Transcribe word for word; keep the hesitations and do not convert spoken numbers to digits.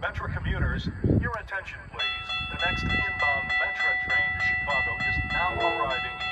Metra commuters, your attention please. The next inbound Metra train to Chicago is now arriving